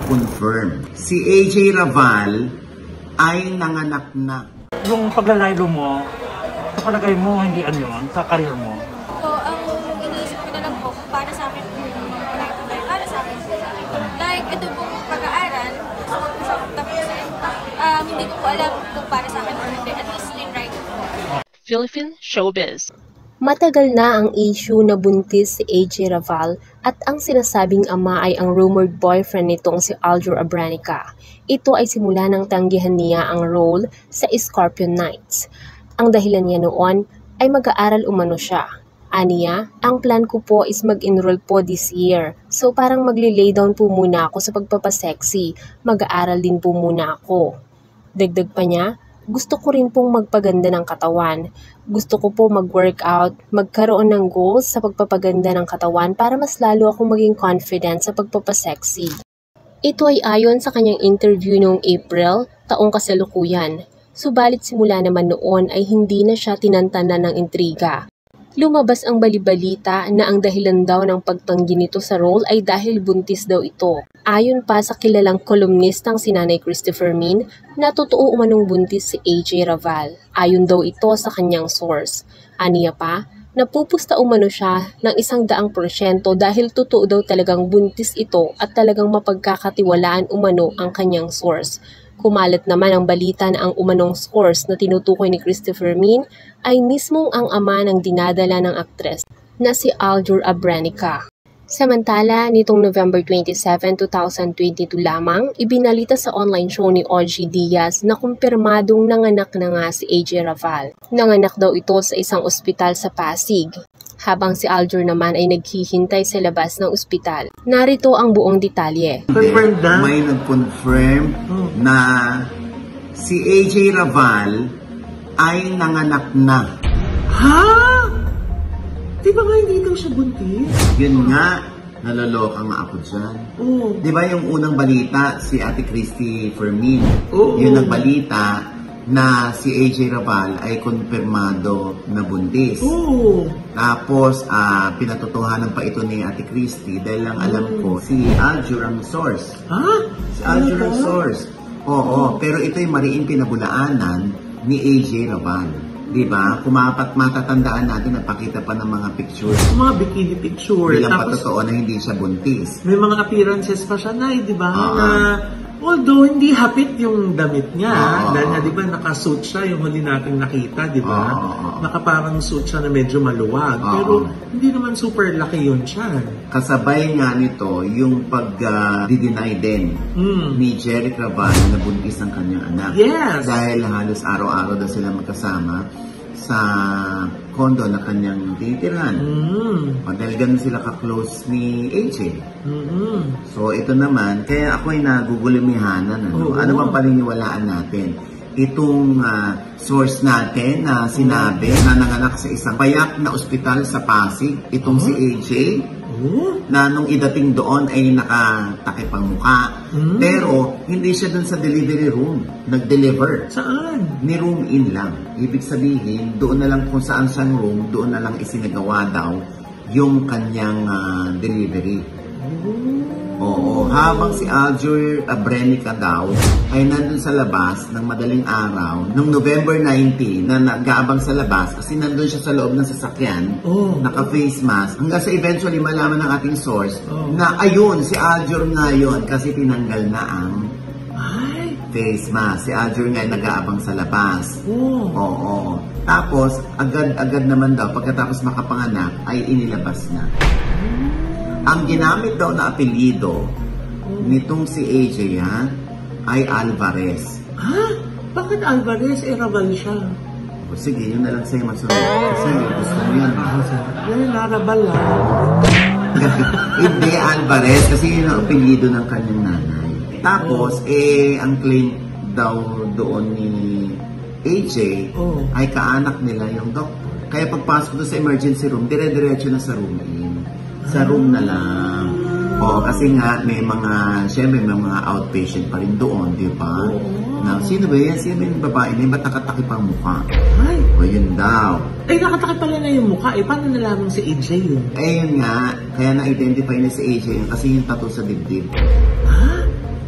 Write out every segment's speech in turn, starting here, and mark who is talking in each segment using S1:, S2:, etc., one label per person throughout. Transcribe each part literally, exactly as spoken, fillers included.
S1: nag-confirm. Si A J Raval ay nanganak na.
S2: Yung paglalaylo mo, sa palagay mo, hindi ano yun, sa karir mo?
S3: So, ang iniisip ko na lang po, para sa akin, para sa akin, like, ito pong pag-aaral, tapos, um, hindi ko po alam kung para sa akin or hindi, at least in right.
S4: Philippine Showbiz.
S5: Matagal na ang issue na buntis si A J Raval at ang sinasabing ama ay ang rumored boyfriend nitong si Aljur Abrenica. Ito ay simula ng tanggihan niya ang role sa Scorpion Nights. Ang dahilan niya noon ay mag-aaral umano siya. Aniya, ang plan ko po is mag-enroll po this year. So parang magli-lay down po muna ako sa pagpapasexy. Mag-aaral din po muna ako. Dagdag pa niya, gusto ko rin pong magpaganda ng katawan. Gusto ko po mag-workout, magkaroon ng goals sa pagpapaganda ng katawan para mas lalo akong maging confident sa pagpapasexy. Ito ay ayon sa kanyang interview noong April, taong kasalukuyan. Subalit simula naman noon ay hindi na siya tinantanan ng intriga. Lumabas ang balibalita na ang dahilan daw ng pagtanggi nito sa role ay dahil buntis daw ito. Ayon pa sa kilalang kolumnistang si Nanay Christopher Min, na totoo umanong buntis si A J Raval. Ayon daw ito sa kanyang source. Aniya pa, napupusta umano siya ng isang daang porsyento dahil totoo daw talagang buntis ito at talagang mapagkakatiwalaan umano ang kanyang source. Kumalat naman ang balita na ang umanong source na tinutukoy ni Christopher Min ay mismong ang ama ng dinadala ng aktres na si Aljur Abrenica. Samantala, nitong November twenty-seventh, two thousand twenty-two lamang, ibinalita sa online show ni O G Diaz na kumpirmadong nanganak na nga si A J Raval. Nanganak daw ito sa isang ospital sa Pasig, habang si Aljur naman ay naghihintay sa labas ng ospital. Narito ang buong detalye.
S1: May nag-confirm na si A J Raval ay nanganak na.
S6: Ha? Di ba nga hindi daw siya buntis?
S1: Yun nga, naloloka nga ako dyan.
S6: Oo.
S1: Di ba yung unang balita, si Ate Christy Fermin,
S6: Oo.
S1: yun ang balita na si A J Raval ay konfirmado na buntis.
S6: Oo.
S1: Tapos, uh, pinatotohanan pa ito ni Ate Christy dahil lang alam ko, si Aljur ang source.
S6: Ha?
S1: Si Aljur ang source. Oo, pero ito yung mariing pinabulaanan ni A J Raval. Diba? Kumapat matatandaan natin, napakita pa ng mga pictures.
S6: Mga bikini picture.
S1: Bilang
S6: Tapos,
S1: patotoo na hindi siya buntis.
S6: may mga appearances pa siya na, di ba?
S1: Uh-huh.
S6: Na, although hindi hapit yung damit niya,
S1: uh-huh.
S6: dahil nga, di ba, nakasuit siya yung huli natin nakita, di ba?
S1: Uh-huh.
S6: Nakaparang suit siya na medyo maluwag. Uh-huh. Pero hindi naman super laki yun siya.
S1: Kasabay nga nito yung pag-deny uh, din mm. ni Jeric Raval na buntis ang kanyang anak.
S6: Yes!
S1: Dahil halos araw-araw daw sila magkasama sa condo na kanyang tinitirhan. Mm. O, dahil ganun sila ka-close ni A J. Mm-hmm. So ito naman, kaya ako ay nagugulimihanan. Ano, ano bang paniniwalaan natin? Itong uh, source natin na sinabi na nanganak sa isang payak na ospital sa Pasig, itong uh-huh. si A J, uh-huh. na nung idating doon ay nakatakip ang mukha. Uh-huh. Pero hindi siya dun sa delivery room, nag-deliver.
S6: Saan? Ni
S1: room in lang. Ibig sabihin, doon na lang kung saan siyang room, doon na lang isinagawa daw yung kanyang uh, delivery. Uh-huh. Oo, habang si Aljur Abrenica daw ay nandun sa labas ng madaling araw noong November nineteenth na nag-aabang sa labas kasi nandun siya sa loob ng sasakyan, oh. naka-face mask, hanggang sa eventually malaman ng ating source oh. na ayun, si Aljur nga yun kasi tinanggal na ang Ay. face mask. Si Aljur nga ay nag-aabang sa labas. Oh. Oo. Tapos, agad-agad naman daw, pagkatapos makapanganak, ay inilabas na. Ang ginamit daw na apelyido nitong si A J ha, ay Alvarez.
S6: Ha? Bakit Alvarez? Eh, Raval siya.
S1: O sige, yun na lang sa'yo masunod. Kasi gusto mo yan.
S6: Yan, narabal lang.
S1: Hindi Alvarez, kasi yun ang apelyido ng kanyang nanay. Tapos, oh. eh, ang claim daw doon ni A J oh. ay kaanak nila yung doktor. Kaya pagpasok doon sa emergency room, dire-diretso na sa room in. Sa room na lang. Oo, kasi nga may mga, syempre may mga outpatient pa rin doon, di ba? Oo. Na, sino ba yan? Sino ba yung babae na yun? Ba't nakatakip ang mukha?
S6: Ay!
S1: O yun daw.
S6: Eh, nakatakip pala na yung mukha. Eh, paano nalaman si A J yun?
S1: Eh, yun nga. Kaya na-identify na si A J yun kasi yung tattoo sa dibdib.
S6: Ha?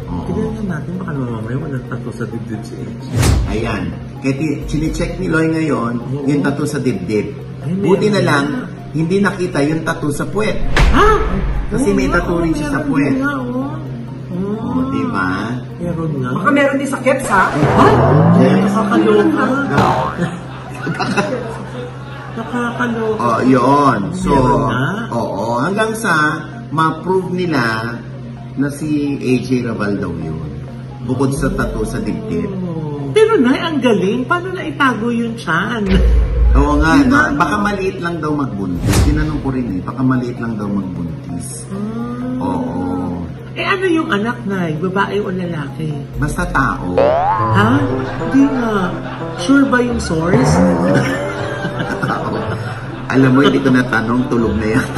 S6: naman mamaya walang tattoo sa dibdib si A J.
S1: Ayan. Kaya ti- chine-check ni Loy ngayon
S6: Oo.
S1: yung tattoo sa dibdib.
S6: Ay,
S1: Buti na
S6: meron
S1: lang,
S6: na.
S1: hindi nakita yung tattoo sa puwet.
S6: Ha?
S1: Kasi may tattoo rin siya sa puwet.
S6: Meron nga, oh.
S1: O, oh, diba?
S6: Meron nga.
S7: Baka meron din sa Keps, ha?
S6: Yes. Nakakaloka. Nakakaloka.
S1: Oh, yun. So,
S6: Meron na?
S1: oo. Hanggang sa ma-prove nila na si A J Raval daw yun. Bukod sa tattoo sa dibdib.
S6: Oh. Pero Nay, ang galing. Paano na itago yung chan?
S1: Oo nga,
S6: Diba?
S1: na, baka maliit lang daw magbuntis. Tinanong ko rin eh, baka maliit lang daw magbuntis. Oo.
S6: Eh ano yung anak, Nay? Babae o lalaki?
S1: Basta tao.
S6: Ha? Hindi nga. Sure ba yung source?
S1: Alam mo, hindi ko natanong, tulog na yan.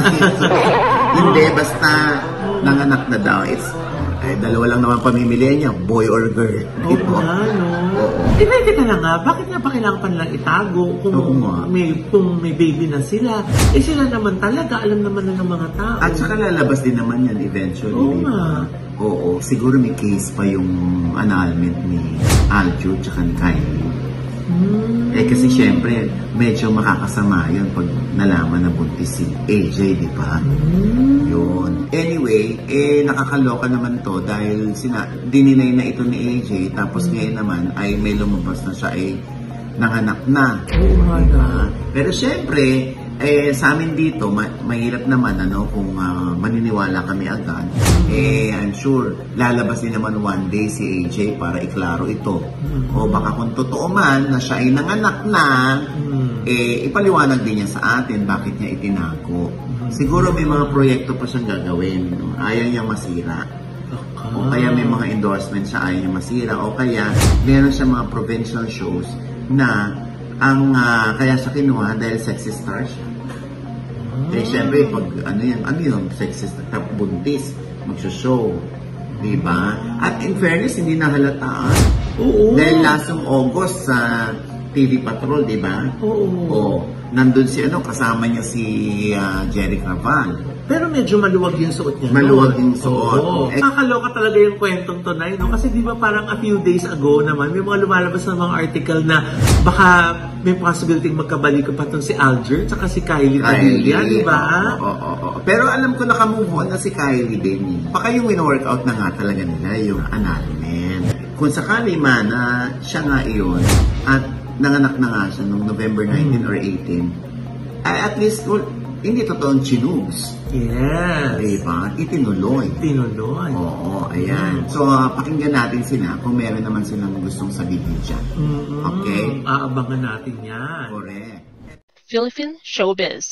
S1: Hindi, basta nanganak na daw. It's, eh, dalawa lang naman pamimili niya, boy or girl.
S6: Oo
S1: Ito.
S6: nga, no?
S1: Oo.
S6: Eh, pwede ka na nga. Bakit nga ba kailangan pa nilang itago kung
S1: Oo nga.
S6: may, kung may baby na sila? Eh, sila naman talaga. Alam naman na ng mga tao.
S1: At saka lalabas din naman yan eventually.
S6: Oo
S1: di ba?
S6: nga.
S1: Oo. Siguro may case pa yung annulment ni Aljo tsaka ni Kylie.
S6: Hmm.
S1: Eh kasi syempre, medyo makakasama yun pag nalaman na buntis si A J, di ba?
S6: Hmm.
S1: Yun. Anyway, eh nakakaloka naman to dahil sina dininay na ito ni A J tapos ngayon naman ay may lumabas na siya ay nanganak na.
S6: Oo nga na.
S1: Pero syempre, eh sa amin dito, ma mahirap naman ano kung uh, maniniwala kami agad. Eh I'm sure lalabas din naman one day si A J para iklaro ito. O baka kung totoo man na siya ay nanganak na,
S6: Hmm.
S1: eh ipaliwanag din niya sa atin bakit niya itinago. Siguro may mga proyekto pa siyang gagawin. No? Ayaw niya masira. O kaya may mga endorsement siya ayaw niya masira. O kaya meron siya mga provincial shows na ang uh, kaya siya kinuha dahil sexy star siya. Eh syempre pag ano yan, ano yun, sexy star, buntis, magsho-show. Diba? At in fairness, hindi nahalataan.
S6: Oo.
S1: Dahil last ng August sa T V Patrol, di ba?
S6: Oo.
S1: Oo. Nandun si ano, kasama niya si uh, Jerry Raval.
S6: Pero medyo maluwag yung suot niya.
S1: Maluwag
S6: no?
S1: yung suot.
S6: Oo.
S1: Eh,
S6: Nakakaloka talaga yung kwentong to, Nay, no? Kasi di ba parang a few days ago naman, may mga lumalabas na mga article na baka may possibility magkabalik pa itong si Alger tsaka si Kylie Padilla, di ba?
S1: Oo, oo, oo. Pero alam ko naka-move on na si Kylie din. Baka yung win-workout na nga talaga nila, yung annulment. Kung sakali man na siya nga iyon, at nanganak na nga siya noong November nineteenth or eighteenth, ay at least, well, hindi totoong chinugs.
S6: Yes.
S1: Diba? Itinuloy.
S6: Tinuloy.
S1: Oo, ayan. So, uh, pakinggan natin sila kung meron naman silang gustong sabihin dyan.
S6: Mm-mm.
S1: Okay?
S6: Aabangan natin yan.
S1: Correct.
S4: Philippine Showbiz.